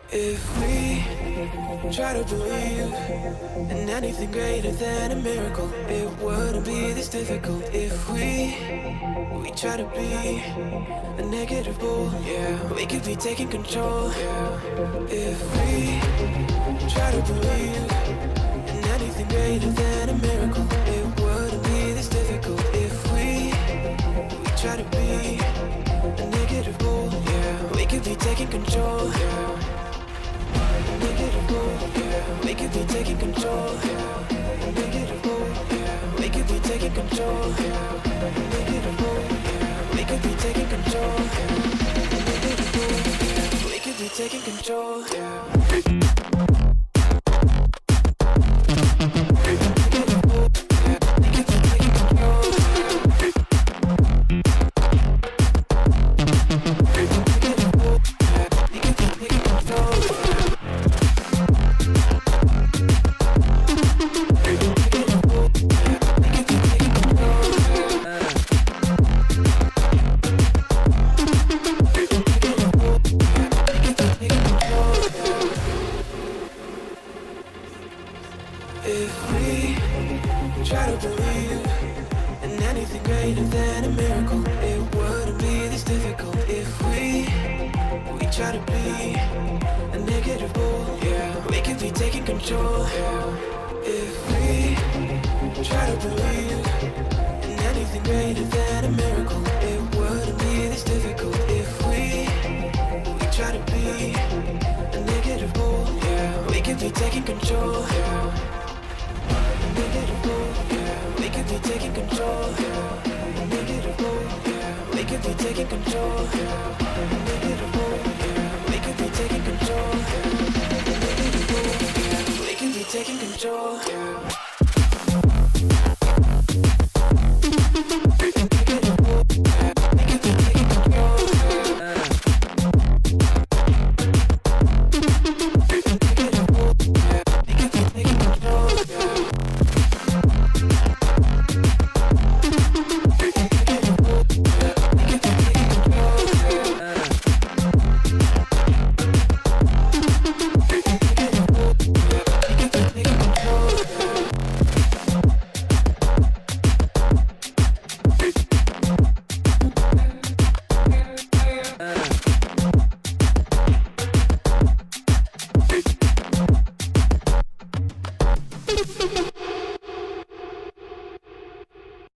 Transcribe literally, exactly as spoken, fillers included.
If we try to believe in anything greater than a miracle, it wouldn't be this difficult. If we we try to be a negative bull, yeah, we could be taking control. Yeah. If we try to believe in anything greater than a miracle, it wouldn't be this difficult. If we we try to be a negative bull, yeah, we could be taking control. Yeah. Yeah. We could be taking control. Yeah. Yeah. We could be taking control. Yeah. Yeah. We could be taking control. Yeah. We could be taking control. Yeah. If we try to believe in anything greater than a miracle, it wouldn't be this difficult. If we we try to be a negative bull, yeah, we could be taking control. Yeah. If we try to believe in anything greater than a miracle, it wouldn't be this difficult. If we we try to be a negative bull, yeah, we could be taking control. Yeah. Yeah, we could be taking control. Yeah, yeah, we could be taking control. Yeah, yeah, we could be taking control. Yeah, we could be taking control. Yeah.